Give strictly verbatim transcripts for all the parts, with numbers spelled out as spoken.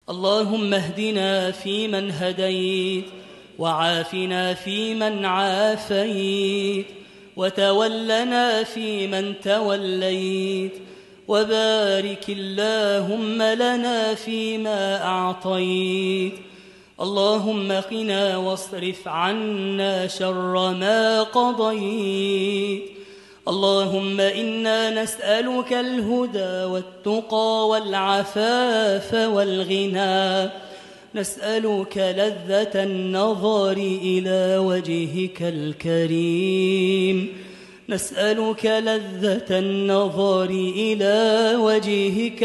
اللهم اهدنا فيمن هديت، وعافنا فيمن عافيت، وتولنا فيمن توليت، وبارك اللهم لنا فيما أعطيت. اللهم قنا واصرف عنا شر ما قضيت. اللهم إنا نسألك الهدى والتقى والعفاف والغنى، نسألك لذة النظر إلى وجهك الكريم، نسألك لذة النظر إلى وجهك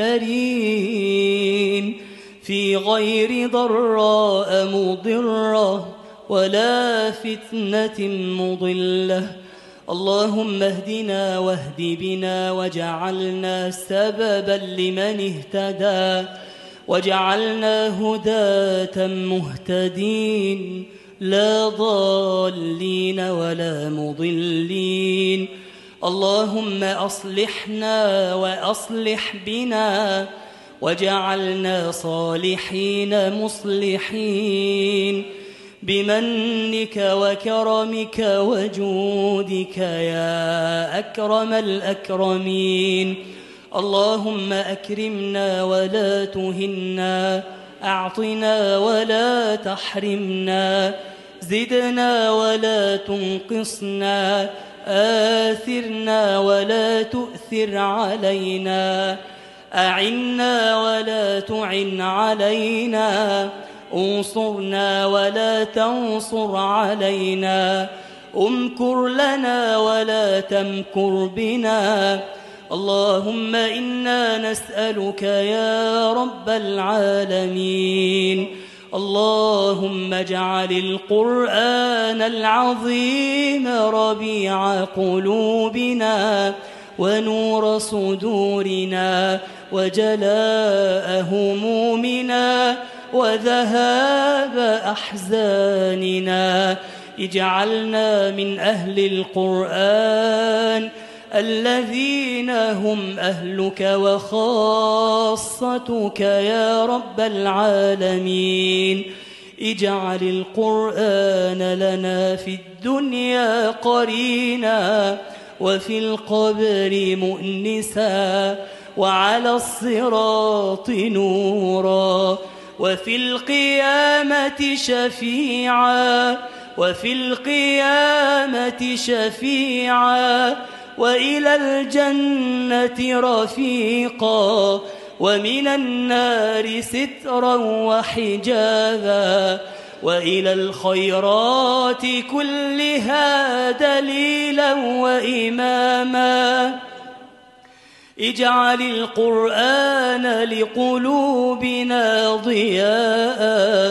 الكريم في غير ضراء مضرة ولا فتنة مضلة. اللهم اهدنا واهد بنا واجعلنا سببا لمن اهتدى، واجعلنا هداة مهتدين لا ضالين ولا مضلين. اللهم أصلحنا وأصلح بنا واجعلنا صالحين مصلحين بمنك وكرمك وجودك يا أكرم الأكرمين. اللهم أكرمنا ولا تهنا، أعطنا ولا تحرمنا، زدنا ولا تنقصنا، آثرنا ولا تؤثر علينا، أعنا ولا تعن علينا، انصرنا ولا تنصر علينا، امكر لنا ولا تمكر بنا. اللهم إنا نسألك يا رب العالمين، اللهم اجعل القرآن العظيم ربيع قلوبنا ونور صدورنا وجلاء همومنا وذهاب أحزاننا. اجعلنا من أهل القرآن الذين هم أهلك وخاصتك يا رب العالمين. اجعل القرآن لنا في الدنيا قرينا، وفي القبر مؤنسا، وعلى الصراط نورا، وفي القيامة شفيعا، وفي القيامة شفيعا، وإلى الجنة رفيقا، ومن النار سترا وحجابا، وإلى الخيرات كلها دليلا وإماما. اجعل القرآن لقلوبنا ضياء،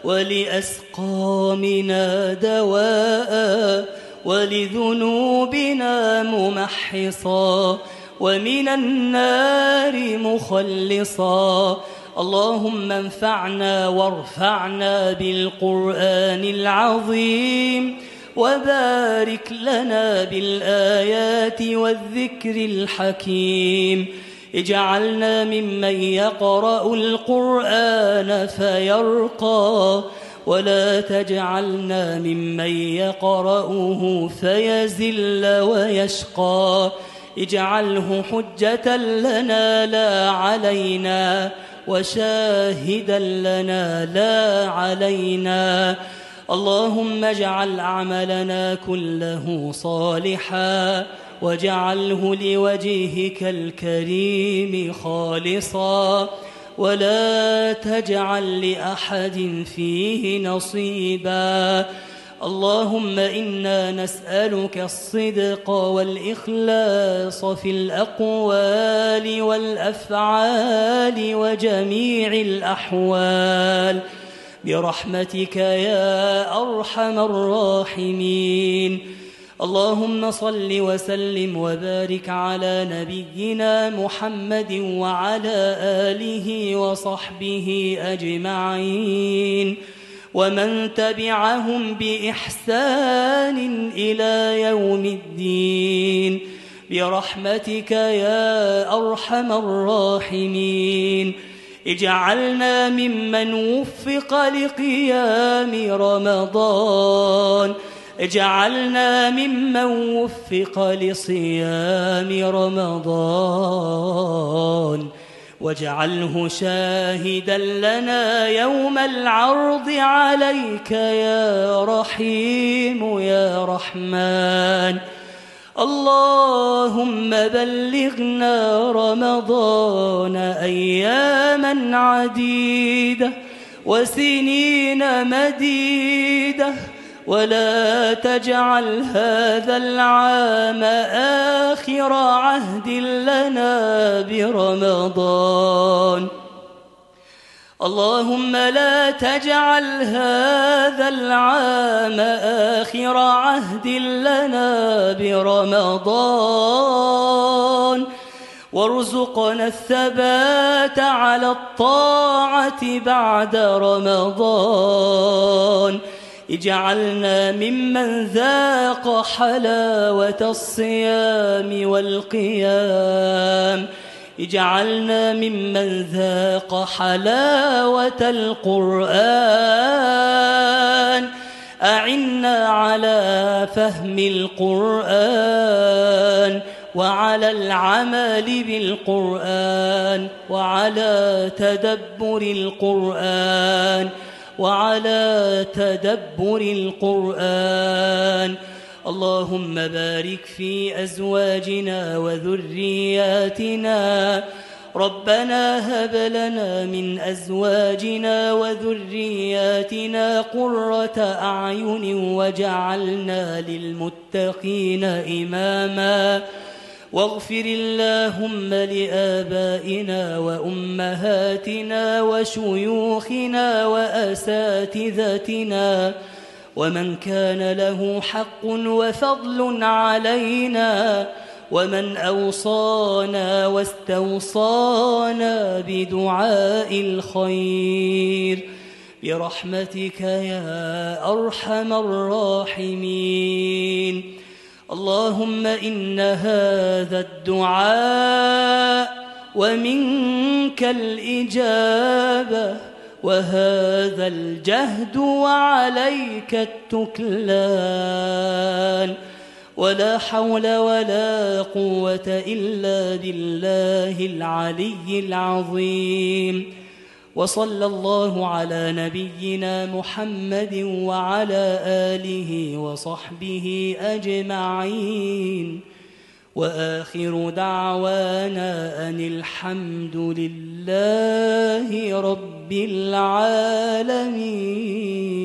ولأسقامنا دواء، ولذنوبنا ممحصا، ومن النار مخلصا. اللهم انفعنا وارفعنا بالقرآن العظيم، وبارك لنا بالآيات والذكر الحكيم. اجعلنا ممن يقرأ القرآن فيرقى، ولا تجعلنا ممن يقرأه فيزل ويشقى. اجعله حجة لنا لا علينا، وشاهدا لنا لا علينا. اللهم اجعل عملنا كله صالحا، واجعله لوجهك الكريم خالصا، ولا تجعل لأحد فيه نصيبا. اللهم إنا نسألك الصدق والإخلاص في الأقوال والأفعال وجميع الأحوال برحمتك يا أرحم الراحمين. اللهم صل وسلم وبارك على نبينا محمد وعلى آله وصحبه أجمعين، ومن تبعهم بإحسان إلى يوم الدين برحمتك يا أرحم الراحمين. اجعلنا ممن وفق لقيام رمضان اجعلنا ممن وفق لصيام رمضان واجعله شاهدا لنا يوم العرض عليك يا رحيم يا رحمن. اللهم بلغنا رمضان أياما عديدة وسنين مديدة، ولا تجعل هذا العام آخر عهد لنا برمضان. اللهم لا تجعل هذا العام آخر عهد لنا برمضان، وارزقنا الثبات على الطاعة بعد رمضان. اجعلنا ممن ذاق حلاوة الصيام والقيام، اجعلنا ممن ذاق حلاوة القرآن. أعنا على فهم القرآن وعلى العمل بالقرآن وعلى تدبر القرآن وعلى تدبر القرآن. اللهم بارك في أزواجنا وذرياتنا. ربنا هب لنا من أزواجنا وذرياتنا قرة أعين واجعلنا للمتقين إماما. واغفر اللهم لآبائنا وأمهاتنا وشيوخنا وأساتذتنا ومن كان له حق وفضل علينا، ومن أوصانا واستوصانا بدعاء الخير برحمتك يا أرحم الراحمين. اللهم إن هذا الدعاء ومنك الإجابة، وهذا الجهد وعليك التكلان، ولا حول ولا قوة إلا بالله العلي العظيم. وصلى الله على نبينا محمد وعلى آله وصحبه أجمعين، وآخر دعوانا أن الحمد لله رب العالمين.